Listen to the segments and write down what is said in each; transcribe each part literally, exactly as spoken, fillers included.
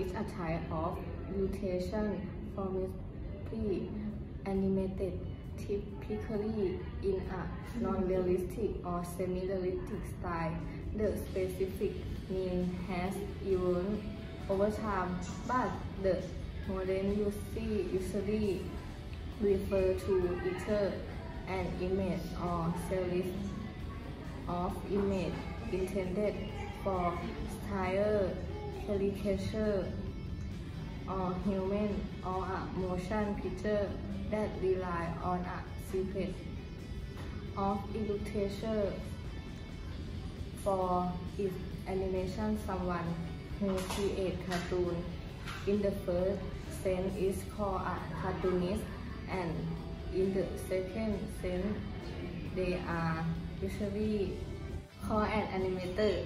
is a type of illustration formality animated typically in a non-realistic or semi-realistic style. The specific meaning has evolved over time, but the modern usage usually refer to either an image or series of images intended for style, caricature, or human or a motion picture that rely on a sequence of illustration. For its animation, someone who creates cartoon in the first sense is called a cartoonist, and in the second sense, they are usually called an animator.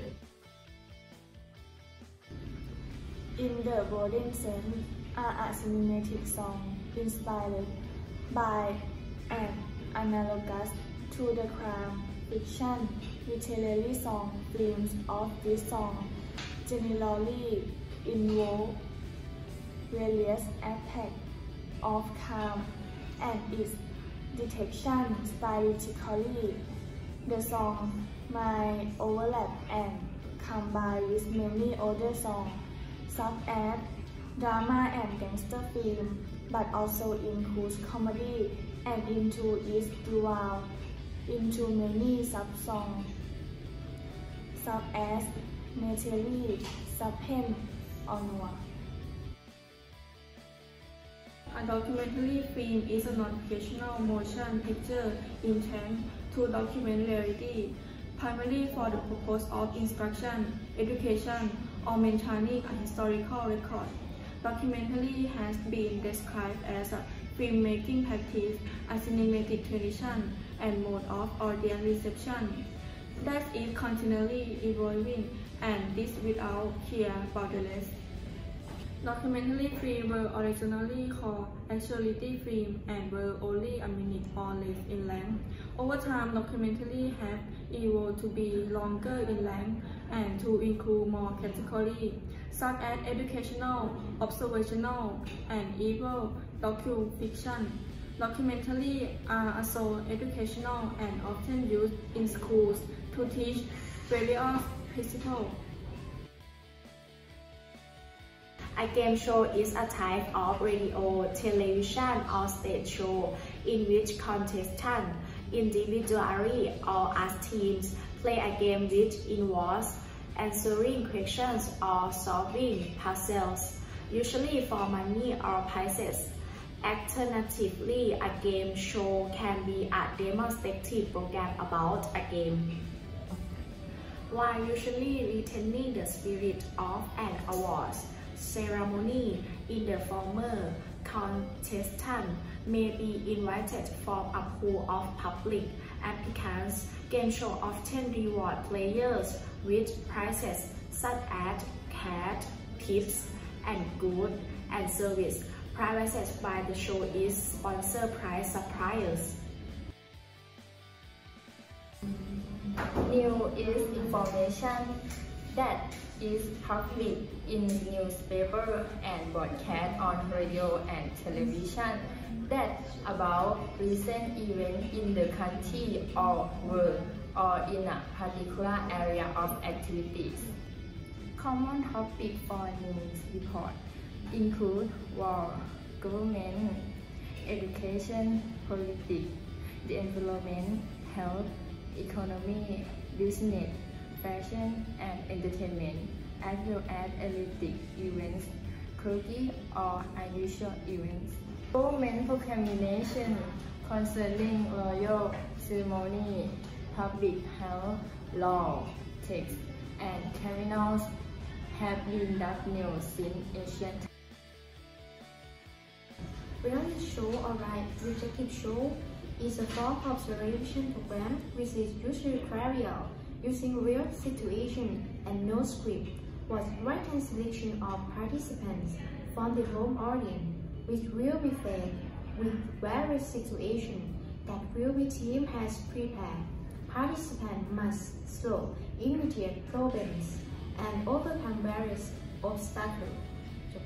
In the modern sense, are a cinematic song inspired by and analogous to the crime fiction literary song. Films of this song generally involve various aspects of crime and its detection stylistically. The song might overlap and combine with many other songs, such as drama and gangster film, but also includes comedy and into its developed into many sub-songs, such as mystery, suspense, or noir. A documentary film is a non-fictional motion picture intended to document reality, primarily for the purpose of instruction, education, or maintaining a historical record. Documentary has been described as a filmmaking practice, a cinematic tradition, and mode of audience reception that is continually evolving, and this without clear boundaries. Documentary films were originally called actuality film and were only a minute or less in length. Over time, documentaries have evolved to be longer in length and to include more categories, such as educational, observational, and even docu-fiction. Documentaries are also educational and often used in schools to teach various principles. A game show is a type of radio, television, or stage show in which contestants, individually or as teams, play a game which involves answering questions or solving puzzles, usually for money or prizes. Alternatively, a game show can be a demonstrative program about a game. While usually retaining the spirit of an awards ceremony, in the former, contestants may be invited from a pool of public applicants. Game shows often reward players with prizes such as cash, tips, and goods and service. Prizes by the show is sponsor prize suppliers. News is information that is published in newspaper and broadcast on radio and television that about recent events in the country or world or in a particular area of activities. Common topics for news report include war, government, education, politics, the environment, health, economy, business, fashion, and entertainment, as well as athletic events, quirky or unusual events. Government proclamation concerning royal ceremony, public health, law, text, and criminals have been that news since ancient times. Reality show or live detective show is a form of television program which is usually carried out using real situations and no script, with right-hand selection of participants from the home audience, which will be fed with various situations that will be team has prepared. Participants must solve immediate problems and overcome various obstacles.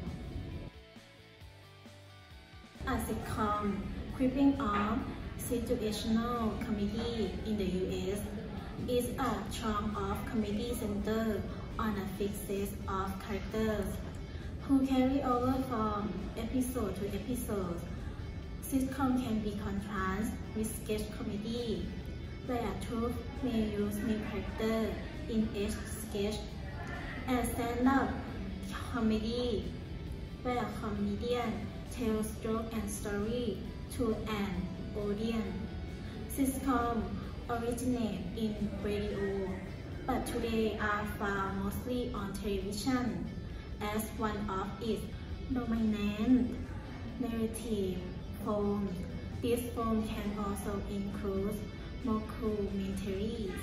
A sitcom creeping off situational comedy in the U S is a charm of comedy centered on a fixed set of characters who carry over from episode to episode. Sitcom can be contrasted with sketch comedy, where a troupe may use main character in each sketch, and stand-up comedy, where a comedian tells jokes and stories to an audience. Sitcoms originate in radio, but today are found mostly on television as one of its dominant narrative forms. This form can also include mockumentaries.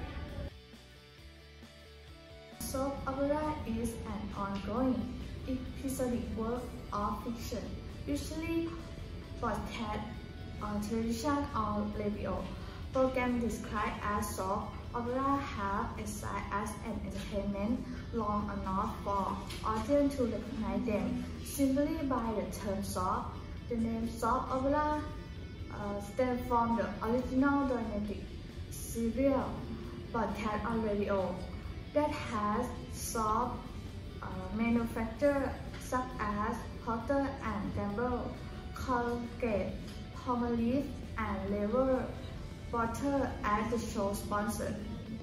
Soap opera is an ongoing, episodic work of fiction, usually broadcast on television or radio. Programs described as soap opera have existed as an entertainment long enough for audience to recognize them simply by the term soap. The name soap opera uh, stems from the original dramatic serial broadcast on radio that has soap uh, manufacturers such as Procter and Gamble, Colgate, Palmolive, and Lever Butter as the show sponsor.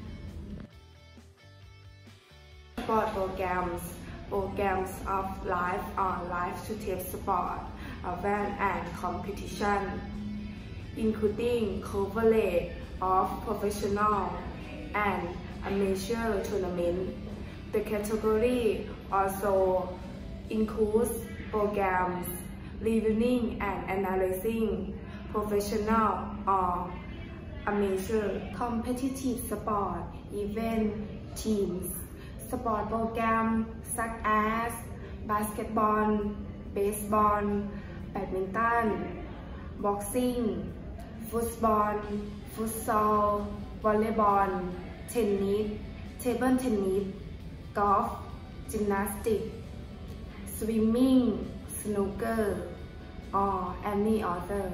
Sport programs, programs of live or live-to-tape sport, event and competition, including coverage of professional and amateur tournaments. The category also includes programs reviewing and analyzing professional or amateur competitive sport event teams. Sport programs such as basketball, baseball, badminton, boxing, football, futsal, volleyball, tennis, table tennis, golf, gymnastics, swimming, snooker, or any other.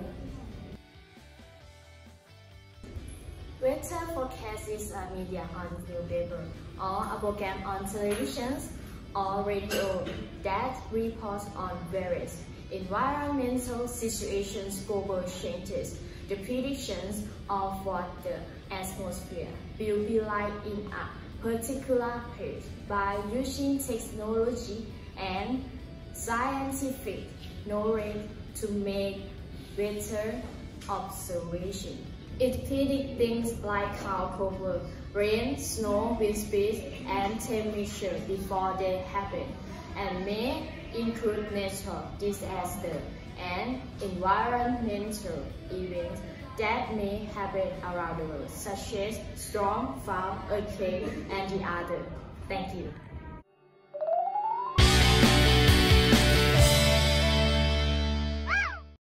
Weather forecast is a media on newspaper or a program on television or radio that reports on various environmental situations, global changes, the predictions of what the atmosphere will be like in a particular place by using technology and scientific knowledge to make weather observation. It predicts things like cloud cover, rain, snow, wind speed, and temperature before they happen, and may include natural disasters and environmental events that may happen around the world, such as storm, fire, earthquake, and the other. Thank you.